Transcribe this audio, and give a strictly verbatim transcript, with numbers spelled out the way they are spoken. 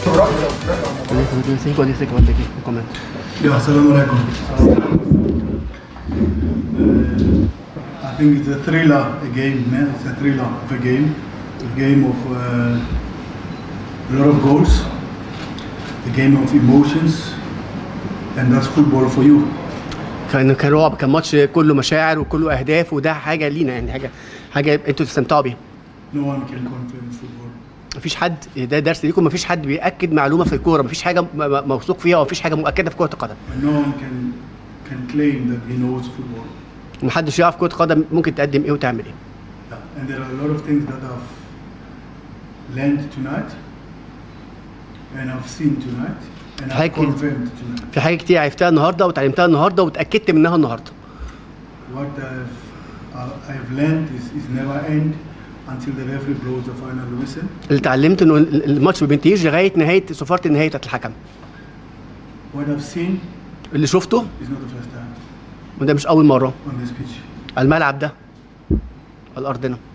Yeah, assalamu alaikum. Uh, I think it's a thriller, a game, man. It's a thriller of a game. A game of uh, a lot of goals. A game of emotions. And that's football for you. كان كان رعب، كان ماتش كله مشاعر وكله اهداف، وده حاجه لينا يعني، حاجه حاجه انتوا تستمتعوا بيها. No one can confirm football. مفيش حد، ده درس ليكم، مفيش حد بيأكد معلومه في الكوره، مفيش حاجه موثوق فيها ومفيش حاجه مؤكده في كره القدم. No one can can claim that he knows football. محدش يعرف كره القدم ممكن تقدم ايه وتعمل ايه. Yeah. And there are a lot of things that I've learned tonight and I've seen tonight and I've confirmed tonight. في حاجات كتير عرفتها النهارده وتعلمتها النهارده وتأكدت منها النهارده. What I've uh, I've learned is is never end until the referee blows the final whistle. اللي اتعلمت انه الماتش ما بينتهيش لغايه نهايه صفاره النهايه بتاعت الحكم. What I've seen اللي شفته is not the first time. وده مش اول مره. On this pitch. الملعب ده على ارضنا.